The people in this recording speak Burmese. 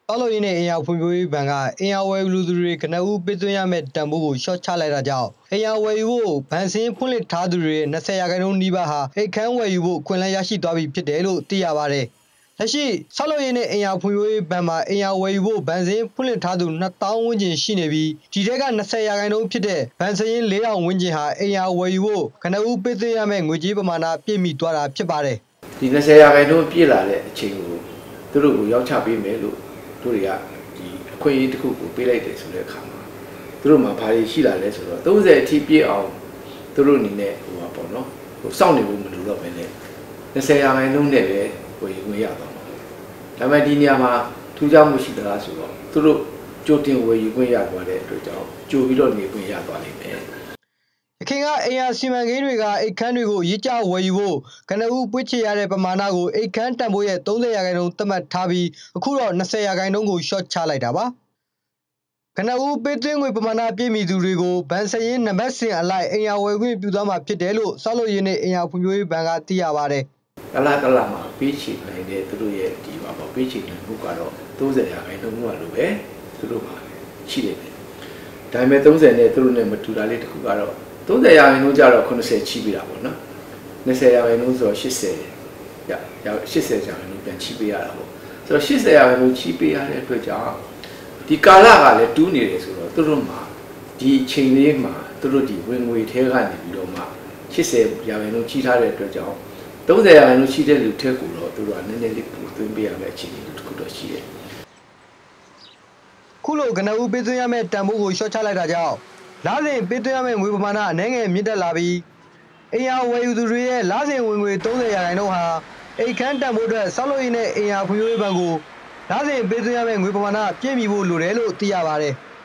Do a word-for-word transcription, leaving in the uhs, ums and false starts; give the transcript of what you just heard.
ဆောက်လုပ်ရေးနဲ့အင်အားဖွံ့ဖြိုးရေးဘဏ်ကအင်အားဝယ်ယူသူတွေကနဦးပေးသွင်းရမယ့်တန်ဖိုးကိုရှော့ချလိုက်တာကြောင့်အင်အားဝယ်ယူဖို့ဘဏ်စင်းဖွင့်လှစ်ထားသူတွေ၂၀ရာခိုင်နှုန်းနီးပါးဟာအိတ်ခမ်းဝယ်ယူဖို့ခွင့်လန်းရရှိသွားပြီဖြစ်တယ်လို့သိရပါတယ်။လက်ရှိဆောက်လုပ်ရေးနဲ့အင်အားဖွံ့ဖြိုးရေးဘဏ်မှာအင်အားဝယ်ယူဖို့ဘဏ်စင်းဖွင့်လှစ်ထားသူနှစ်သောင်းဝန်းကျင်ရှိနေပြီးဒီထက်က၂၀ရာခိုင်နှုန်းဖြစ်တဲ့ဘဏ်စင်းလေးထောင်ဝန်းကျင်ဟာအင်အားဝယ်ယူဖို့ကနဦးပေးသွင်းရမယ့်ငွေကြေးပမာဏပြည့်မီသွားတာဖြစ်ပါတယ်။ဒီ၂၀ရာခိုင်နှုန်းပြည့်လာတဲ့အချိန်ကိုသူတို့ကိုရောက်ချပေးမယ်လို့တို့တွေကဒီအခွင့်အရေးတစ်ခုကိုပေးလိုက်တယ်ဆိုတဲ့အခါမှာသူတို့မှာဘာတွေရှိလာလဲဆိုတော့၃၀အထိပြည့်အောင်သူတို့အနေနဲ့ဟိုပါပေါ့နော်ဟိုစောင့်နေဖို့မလိုတော့ဘဲနဲ့၂၀ရာခိုင်နှုန်းနဲ့ပဲဟိုဝင်ရတော့မှာဒါပေမဲ့ဒီနေရာမှာထူးခြားမှုရှိသလားဆိုတော့သူတို့ကြိုတင်ဝယ်ယူခွင့်ရသွားတဲ့အတွက်ကြောင့်ကြိုပြီးတော့နေခွင့်ရသွားလိမ့်မယ်အခင်ကအင်အားစီမံကိန်းတွေကအိတ်ခမ်းတွေကိုရစ်ကြဝယ်ယူဖို့ကနဦးပွင့်ချရတဲ့ပမာဏကိုအိတ်ခမ်းတန်ဖိုးရဲ့၃၀ရာခိုင်နှုန်းသတ်မှတ်ထားပြီးအခုတော့၂၀ရာခိုင်နှုန်းကိုရှော့ချလိုက်တာပါကနဦးပေးသွင်းငွေပမာဏပြည့်မီသူတွေကိုဗန်စရင်နံပါတ်စဉ်အလိုက်အင်အားဝယ်ခွင့်ပြုသွားမှာဖြစ်တယ်လို့ဆောက်လုပ်ရေးနဲ့အင်အားဖွံ့ဖြိုးရေးဘဏ်ကသိရပါတယ်ကလာကလာမှာပေးချေနိုင်တဲ့သူတို့ရဲ့ဒီပါပေါ့ပေးချေနိုင်မှုကတော့၃၀ရာခိုင်နှုန်းကလိုပဲသူတို့မှာရှိနေတယ်ဒါပေမဲ့၃၀နဲ့သူတို့နဲ့မတူတာလေးတစ်ခုကတော့၃၀ရာခိုင်နှုန်းကျတော့၈၀ချိပေးတာပေါ့နော်၂၀ရာခိုင်နှုန်းဆိုတော့၈၀ရရ၈၀ရာခိုင်နှုန်းပြန်ချိပေးရတာပေါ့ဆိုတော့၈၀ရာခိုင်နှုန်းချိပေးရတဲ့အတွက်ကြောင့်ဒီကာလကလည်းတူးနေတယ်ဆိုတော့သူတို့မှာဒီအချိန်လေးမှာသူတို့ဒီဝင်ငွေထဲကနေပြီးတော့မှ၈၀ရာခိုင်နှုန်းချိထားတဲ့အတွက်ကြောင့်၃၀ရာခိုင်နှုန်းချိတဲ့လူထက်ကိုတော့သူတို့ကနည်းနည်းလေးပိုသွင်းပေးရမယ့်အခြေအနေတစ်ခုတော့ရှိတယ်ခုလိုကနဦးပေးသွင်းရမယ့်တန်ဖိုးကိုရှော့ချလိုက်တာကြောင့်လစဉ်ပေးသွင်းရမယ့်ငွေပမာဏအနည်းငယ်မြင့်တက်လာပြီးအင်အားဝယ်ယူသူတွေရဲ့လစဉ်ဝင်ငွေ၃၀ရာခိုင်နှုန်းဟာအိတ်ခမ်းတန်ဖိုးအတွက်ဆောက်လုပ်ရေးနဲ့အင်အားဖွံ့ဖြိုးရေးဘဏ်ကိုလစဉ်ပေးသွင်းရမယ့်ငွေပမာဏပြည့်မီဖို့လိုတယ်လို့သိရပါတယ်။